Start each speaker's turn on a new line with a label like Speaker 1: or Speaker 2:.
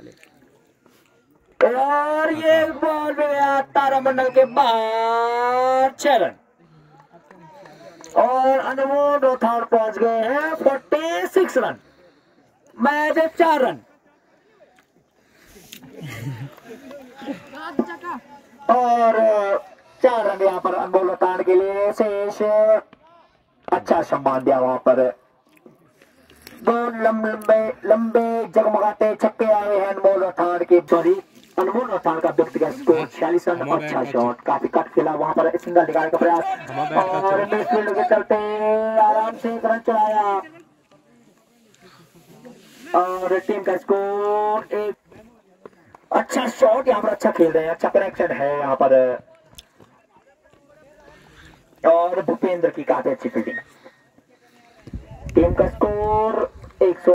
Speaker 1: और ये बॉल में गया तारामंडल के बाहर 6 रन और अनमोल राठौड़ पहुंच गए हैं 46 रन। मैच 4 रन और 4 रन यहाँ पर अनमोल राठौड़ के लिए शेष। अच्छा सम्मान दिया वहां पर। दो लंबे जगमगाते छक्के आए हैं अनमोल राठौड़ की जोड़ी। अनमोल राठौड़ का व्यक्तिगत स्कोर 46 रन। अच्छा शॉट, काफी कट खेला वहां पर, सिंगल निकालने का प्रयास और मिडफील्ड के चलते आराम से 1 रन चलाया और टीम का स्कोर 1। अच्छा शॉट यहाँ पर, अच्छा खेल रहे हैं, अच्छा कनेक्शन है यहाँ पर और भूपेंद्र की काफी अच्छी फील्डिंग। टीम का स्कोर 100।